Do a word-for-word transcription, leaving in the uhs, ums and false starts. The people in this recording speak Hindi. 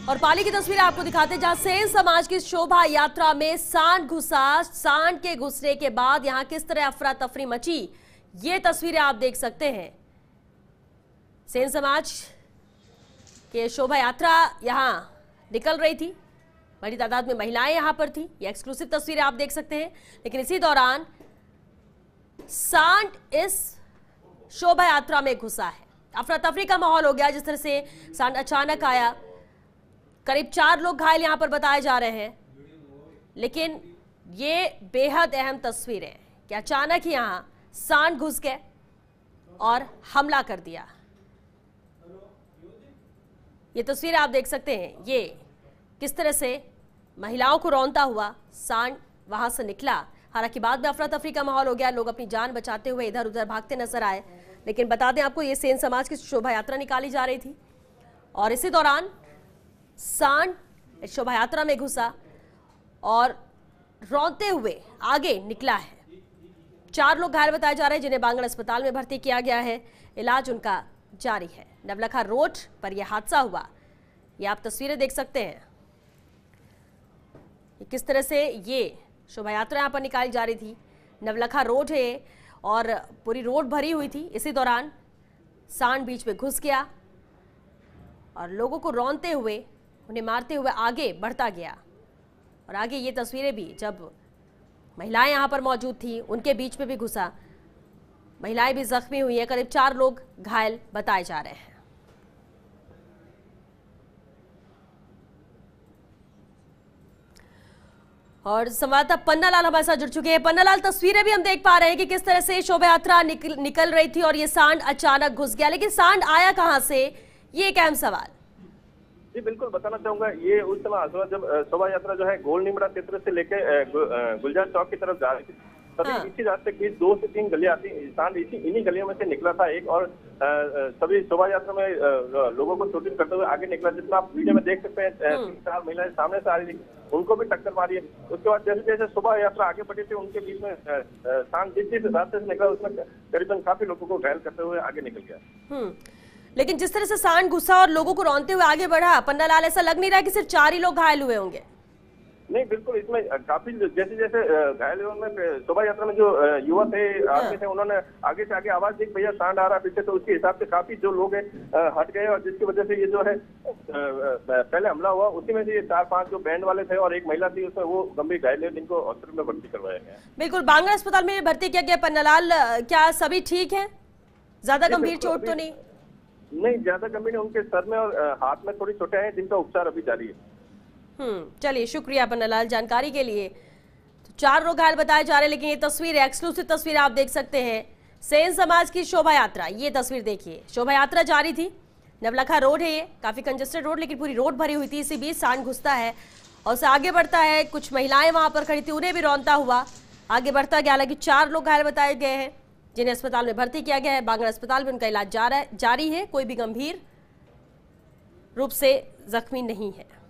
और पाली की तस्वीरें आपको दिखाते हैं जहां सेन समाज की शोभा यात्रा में सांड घुसा। सांड के घुसने के बाद यहां किस तरह अफरा तफरी मची, ये तस्वीरें आप देख सकते हैं। सेन समाज के शोभा यात्रा यहां निकल रही थी, बड़ी तादाद में महिलाएं यहां पर थी। ये एक्सक्लूसिव तस्वीरें आप देख सकते हैं। लेकिन इसी दौरान सांड इस शोभा यात्रा में घुसा है। अफरा तफरी का माहौल हो गया। जिस तरह से सांड अचानक आया, करीब चार लोग घायल यहां पर बताए जा रहे हैं। लेकिन ये बेहद अहम तस्वीर है कि अचानक ही यहां सांड घुस गए और हमला कर दिया। ये तस्वीर आप देख सकते हैं, ये किस तरह से महिलाओं को रौंदता हुआ सांड वहां से निकला। हालांकि बाद में अफरा तफरी का माहौल हो गया, लोग अपनी जान बचाते हुए इधर उधर भागते नजर आए। लेकिन बता दें आपको, ये सेन समाज की शोभा यात्रा निकाली जा रही थी और इसी दौरान सांड इस शोभा यात्रा में घुसा और रौंदते हुए आगे निकला है। चार लोग घायल बताए जा रहे हैं, जिन्हें बांगड़ अस्पताल में भर्ती किया गया है। इलाज उनका जारी है। नवलखा रोड पर यह हादसा हुआ, ये आप तस्वीरें देख सकते हैं किस तरह से ये शोभा यात्रा यहाँ पर निकाली जा रही थी। नवलखा रोड है और पूरी रोड भरी हुई थी। इसी दौरान सांड बीच में घुस गया और लोगों को रौंदते हुए, उन्हें मारते हुए आगे बढ़ता गया। और आगे ये तस्वीरें भी, जब महिलाएं यहाँ पर मौजूद थी, उनके बीच में भी घुसा। महिलाएं भी जख्मी हुई हैं। करीब चार लोग घायल बताए जा रहे हैं। और संवाददाता पन्ना लाल हमारे साथ जुड़ चुके हैं। पन्ना लाल, तस्वीरें भी हम देख पा रहे हैं कि किस तरह से शोभा यात्रा निकल, निकल रही थी और ये सांड अचानक घुस गया। लेकिन सांड आया कहां से, ये एक अहम सवाल। जी बिल्कुल, बताना चाहूंगा, ये उस समय आसुआ जब शोभा यात्रा जो है गोल निमड़ा क्षेत्र से लेकर गुलजार चौक की तरफ जा रही थी, तभी हाँ। इसी रास्ते के बीच दो से तीन गलियां आती, सांड इसी इन्हीं गलियों में से निकला था एक, और सभी शोभा यात्रा में आ, लोगों को शूटिंग करते हुए आगे निकला। जितना आप वीडियो में देख सकते हैं, तीन चार महिलाएं सामने से आ रही थी, उनको भी टक्कर मारी है। उसके बाद जैसे जैसे शोभा यात्रा आगे बढ़ी थी, उनके बीच में सांड जिस जिस रास्ते से निकला, उसमें करीबन काफी लोगों को घायल करते हुए आगे निकल गया। लेकिन जिस तरह से सांड घुसा और लोगों को रौंदते हुए आगे बढ़ा, पन्ना लाल, ऐसा लग नहीं रहा कि सिर्फ चार ही लोग घायल हुए होंगे। नहीं बिल्कुल, इसमें काफी जैसे जैसे घायल हुए में शोभा यात्रा में जो युवा थे, आदमी थे, उन्होंने आगे से आगे आवाज दी भैया सांड आ रहा पीछे, तो उसके हिसाब से काफी जो लोग हैं हट गए, और जिसकी वजह से ये जो है पहले हमला हुआ। उसी में से ये चार पांच जो बैंड वाले थे और एक महिला थी, उसमें वो गंभीर घायल है, जिनको हॉस्पिटल में भर्ती करवाया गया। बिल्कुल, बांगड़ अस्पताल में भर्ती किया गया। पन्ना लाल, क्या सभी ठीक है? ज्यादा गंभीर चोट तो नहीं? नहीं, ज्यादा गंभीर, उनके सर में और हाथ में थोड़ी चोटें हैं, जिनका उपचार अभी जारी है। हम्म चलिए, शुक्रिया पन्ना लाल जानकारी के लिए। तो चार लोग घायल बताए जा रहे हैं। लेकिन ये तस्वीर है, एक्सक्लूसिव तस्वीर आप देख सकते हैं। सेन समाज की शोभा यात्रा, ये तस्वीर देखिए। शोभा यात्रा जारी थी, नवलखा रोड है, ये काफी कंजेस्टेड रोड, लेकिन पूरी रोड भरी हुई थी। इसी बीच सांड घुसता है और उसे आगे बढ़ता है। कुछ महिलाएं वहां पर खड़ी थी, उन्हें भी रौंदता हुआ आगे बढ़ता गया। हालांकि चार लोग घायल बताए गए हैं, जिन्हें अस्पताल में भर्ती किया गया है। बांगड़ अस्पताल में उनका इलाज जारी है। कोई भी गंभीर रूप से जख्मी नहीं है।